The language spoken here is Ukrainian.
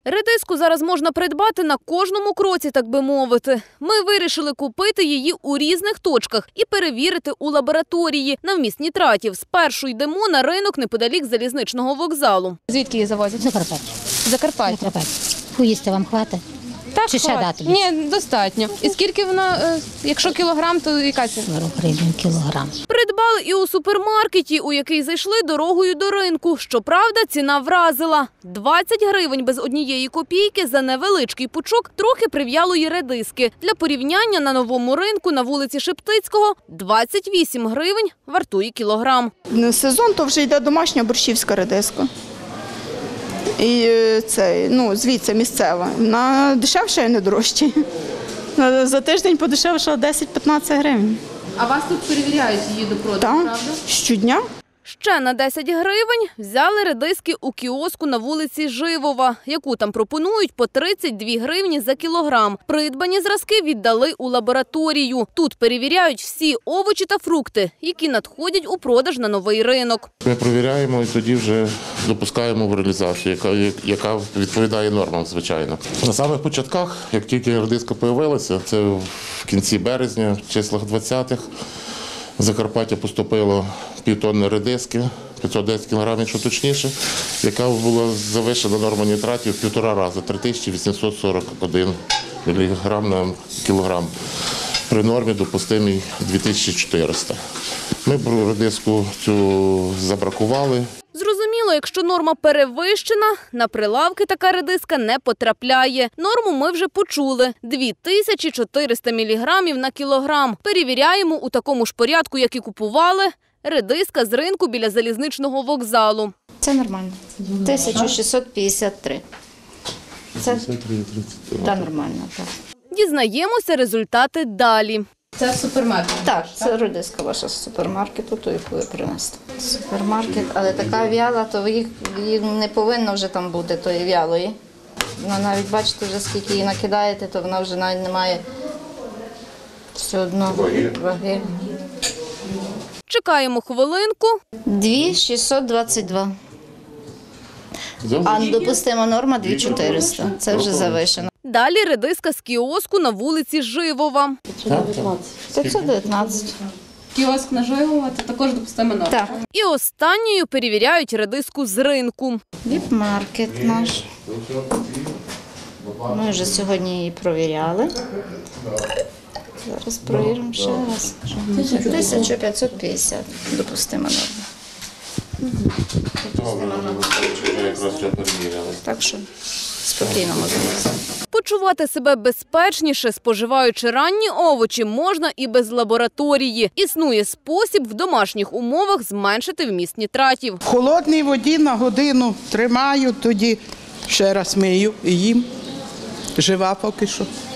Редиску зараз можна придбати на кожному кроці, так би мовити. Ми вирішили купити її у різних точках і перевірити у лабораторії на вміст нітратів. Спершу йдемо на ринок неподалік залізничного вокзалу. Звідки її завозять? Закарпаття. Закарпаття. Поїсти вам хватить? Так, Чи ще дати? Ні, достатньо. І скільки вона, якщо кілограм, то яка ціна? 40 гривень кілограм. Придбали і у супермаркеті, у який зайшли дорогою до ринку. Щоправда, ціна вразила. 20 гривень без однієї копійки за невеличкий пучок трохи прив'ялої редиски. Для порівняння на новому ринку на вулиці Шептицького 28 гривень вартує кілограм. Сезон, то вже йде домашня борщівська редиска. І це, звідси місцева. Вона дешевша і не дорожча. За тиждень подешевшала 10-15 гривень. А вас тут перевіряють її до продажу, правда? Щодня. Ще на 10 гривень взяли редиски у кіоску на вулиці Живова, яку там пропонують по 32 гривні за кілограм. Придбані зразки віддали у лабораторію. Тут перевіряють всі овочі та фрукти, які надходять у продаж на новий ринок. Ми перевіряємо і тоді вже допускаємо в реалізацію, яка відповідає нормам, звичайно. На самих початках, як тільки редиска з'явилася, це в кінці березня, в числах 20-х, в Закарпаття поступило півтонни редиски, 510 кг, якщо точніше, яка була завищена норма нітратів в 1,5 рази, 3841 мг на кілограм. При нормі допустимій 2400. Ми редиску цю забракували. Зрозуміло, якщо норма перевищена, на прилавки така редиска не потрапляє. Норму ми вже почули – 2400 міліграмів на кілограм. Перевіряємо у такому ж порядку, як і купували, редиска з ринку біля залізничного вокзалу. Це нормально. 1653. Це нормально. Так. Дізнаємося результати далі. Це супермаркет. Так, це редиска ваша з супермаркету, ту, яку ви принесли. Супермаркет, але така в'яла, то її не повинно вже там бути, тої в'ялої. Вона навіть, бачите, вже скільки її накидаєте, то вона вже навіть не має все одно ваги. Чекаємо хвилинку. 2622. А допустима норма 2400. Це вже завишено. Далі редиска з кіоску на вулиці Живова. 519. Кіоск на Живова, це також допустима норма. Так. І останньою перевіряють редиску з ринку. Віп-маркет наш. Ми вже сьогодні її провіряли. Зараз провіримо ще раз. 1550. Допустима норма. Так що спокійно можна. Почувати себе безпечніше, споживаючи ранні овочі, можна і без лабораторії. Існує спосіб в домашніх умовах зменшити вміст нітратів. В холодній воді на годину тримаю, тоді ще раз мию і їм. Жива поки що.